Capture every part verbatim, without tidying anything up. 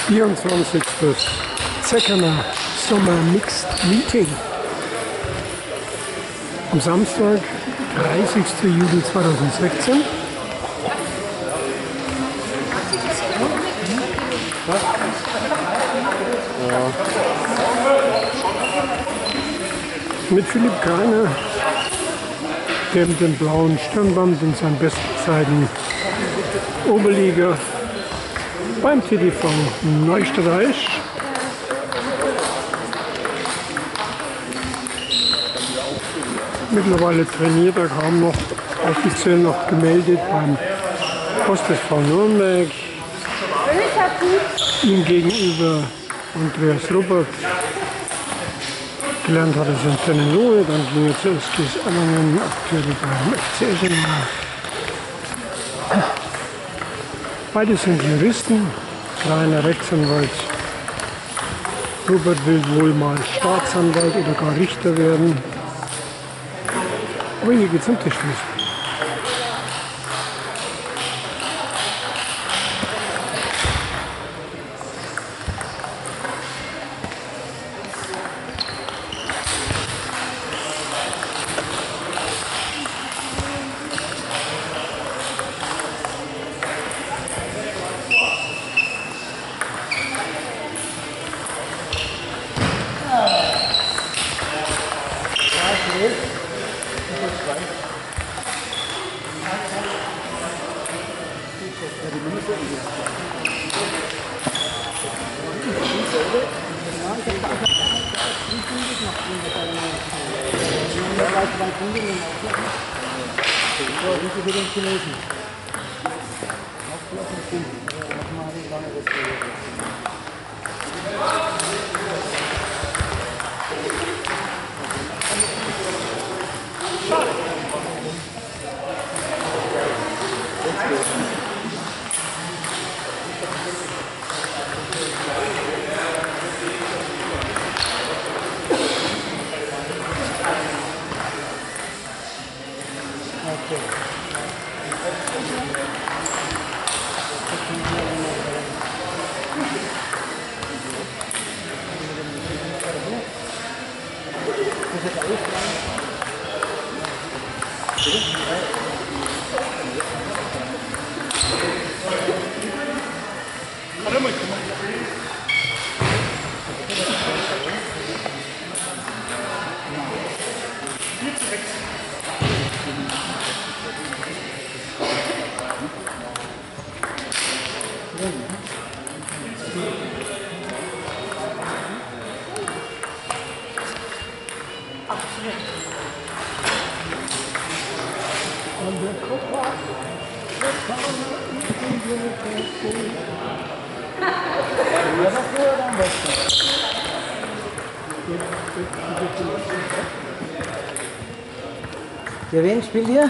vierundzwanzigstes Zeckener Sommer Mixed Meeting. Am Samstag, dreißigsten Juli zweitausendsechzehn. Ja. Mit Philipp Greiner, der mit dem blauen Stirnband in seinen besten Zeiten Oberliga beim T T V Neustadt Aisch. Mittlerweile trainiert er kaum noch, offiziell noch gemeldet beim Post S V Nürnberg. Ihm gegenüber Andreas Ruppert. Gelernt hat er es in Tennenlohe, dann ging er zu S G S Erlangen, aktuell beim F C Eschenbach. Beide sind Juristen, kleiner Rechtsanwalt. Ruppert will wohl mal Staatsanwalt oder gar Richter werden. Aber hier geht es um Tischtennis. Ja, wen spielt ihr?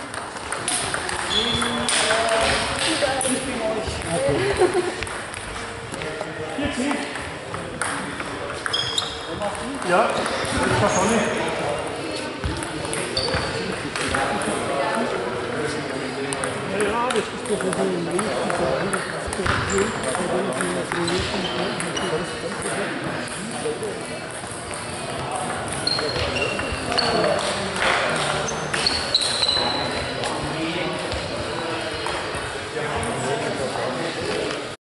Ja, ich weiß auch nicht. Ja, das ist doch so ein Leben, das ist